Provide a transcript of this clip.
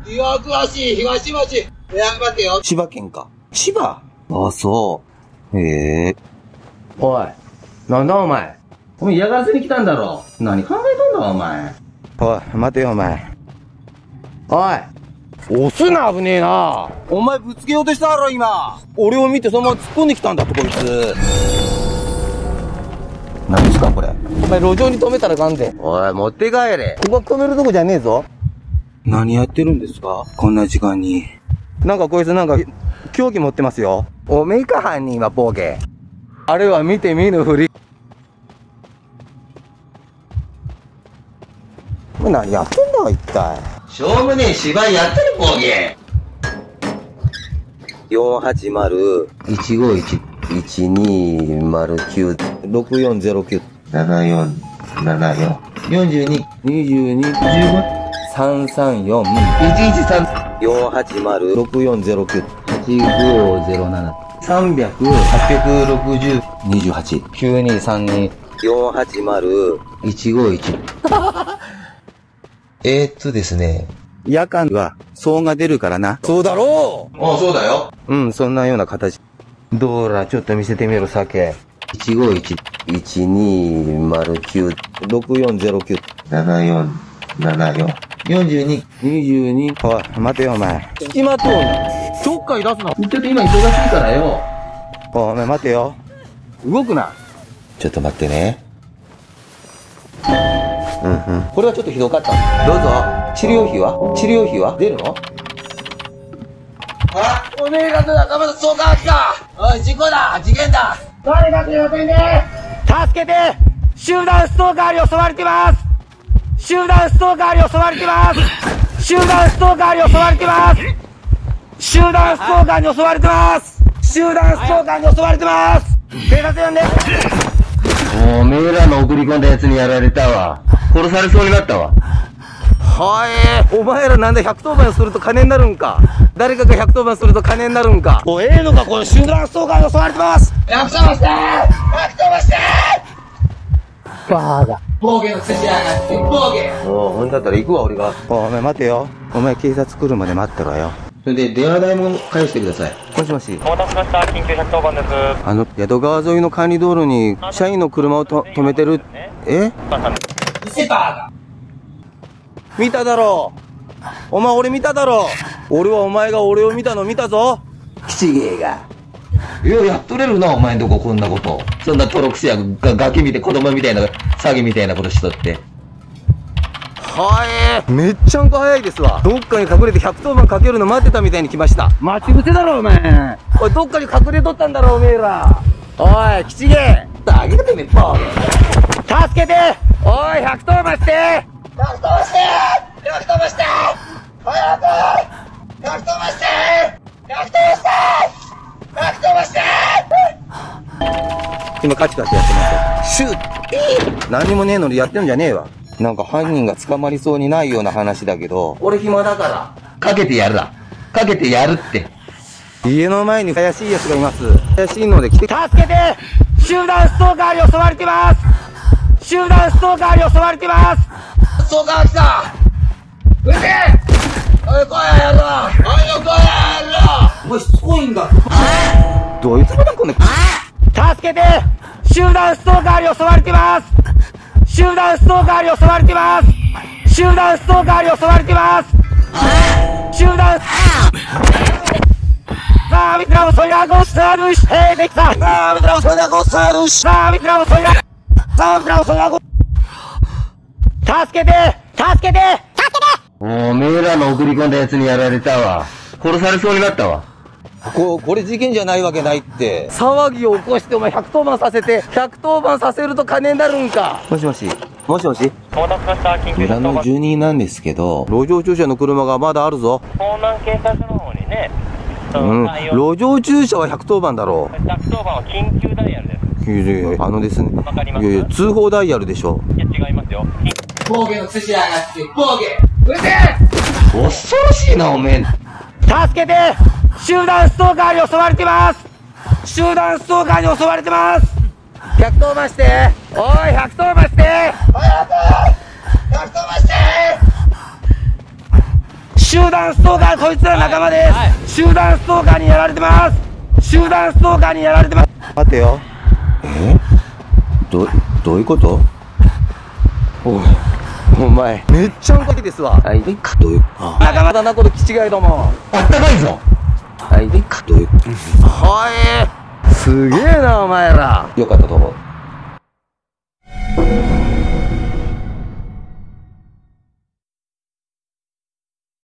岩倉市東町。頑張ってよ。 千葉県か。千葉？あ、そう。へえ。 おい、なんだお前。お前嫌がらせに来たんだろ。何考えとんだお前。 おい、待てよお前。 おい。押すな、危ねえな。 お前ぶつけようとしたろ今。俺を見てそのまま突っ込んできたんだってこいつ。何ですかこれ。 お前路上に止めたらかんで。 おい、持って帰れ。 ここ止めるとこじゃねえぞ。 何やってるんですかこんな時間に。 なんかこいつ凶器持ってますよ。 おめえか犯人はボケ。 あれは見て見ぬふり。 お前何やってんだ一体。 しょうもねえ芝居やってるボケ。 480 151-1209 6409 7474 42 22 15 334 113 480 6409 8507 300 860 28 9232 480 151ですね。 夜間は騒が出るからな。 そうだろう。そうだよ。 うん、そんなような形。 どうら、ちょっと見せてみろ、酒。151 1209 6409 7474 42 22。おい、待てよお前。 聞きまとうな。ちょっかい出すな。ちょっと今忙しいからよ。 お前待てよ。 動くな。 ちょっと待ってね。 これはちょっとひどかった。どうぞ。治療費は出るの？ あ、おめえが仲間と総監来た。おい、事故だ、事件だ。誰かという点で。 助けて！集団ストーカーに襲われてます！集団ストーカーに襲われてます集団ストーカーに襲われてます集団ストーカーに襲われてます集団ストーカーに襲われてます警察呼んでおめえらの送り込んだやつにやられたわ。殺されそうになったわ。 お前らなんで110番すると金になるんか。誰かが110番すると金になるんか。 おええのかこの集団ストーカーに襲われてます 110番して !110 番してバーガ暴言のくせしやがって、暴言。 おほんだったら行くわ俺が。 お前待てよ。お前警察来るまで待ってろよ。 それで電話代も返してください。 もしもし。 お待たせしました。緊急110番です。 宿川沿いの管理道路に社員の車を止めてる。え？ セパーが。 見ただろう。お前俺見ただろう。俺はお前が俺を見たの見たぞ。 吉芸が。ようやっとれるな、お前んとここんなこと。そんなトロクセやガキ見て子供みたいな、詐欺みたいなことしとって。 めっちゃんこ早いですわ。どっかに隠れて110番かけるの待ってたみたいに来ました。 待ち伏せだろ、お前。 おい、どっかに隠れとったんだろ、おめえら。 おい、吉芸。あげてめっぽ助けておい、110番して 110番して !110 番して早く !110 番して !110 番して !110 番して今カチカチやってますよ。シュッ何もねえのにやってんじゃねえわ。なんか犯人が捕まりそうにないような話だけど。 俺暇だから。かけてやるだ。かけてやるって。 家の前に怪しい奴がいます。怪しいので来て。 助けて集団ストーカーに襲われてます集団ストーカーに襲われてます総監来た撃ておい、来いやろおい、来いやろお前しつこいんだ。どいつもだこんな。 助けて集団ストーカーに襲われてます集団ストーカーに襲われてます集団ストーカーに襲われてます集団さあ、見てらもそいらごさるし、へいできたさあ、見てらもそいらごさるしさあ、見てらもそいらさあ、見てらもそいらご助けておめえらの送り込んだやつにやられたわ。殺されそうになったわ。 これ事件じゃないわけないって。騒ぎを起こしてお前110番させて、110番させると金になるんか。もしもし。もしもし。 お待たせしました。緊急村 110番。 の住人なんですけど、路上駐車の車がまだあるぞ。 港南警察署の方にね、 路上駐車は110番だろう。 110番は緊急ダイヤルです。 いやいや、ですね。 わかりますいやいや、通報ダイヤルでしょ。 いや、違いますよ。 暴言のくせしやがって、暴言撃て恐ろしいな、おめえ。助けて集団ストーカーに襲われてます集団ストーカーに襲われてます110番しておい、110番して早く !110 番して集団ストーカー、こいつら仲間です。集団ストーカーにやられてます。集団ストーカーにやられてます。 待てよ。どういうこと？お前、めっちゃ動きですわ。はい、どういう。 仲間だな、この気違いども。 あったかいぞ。はい、どういう。すげえな、お前ら。よかったと思う。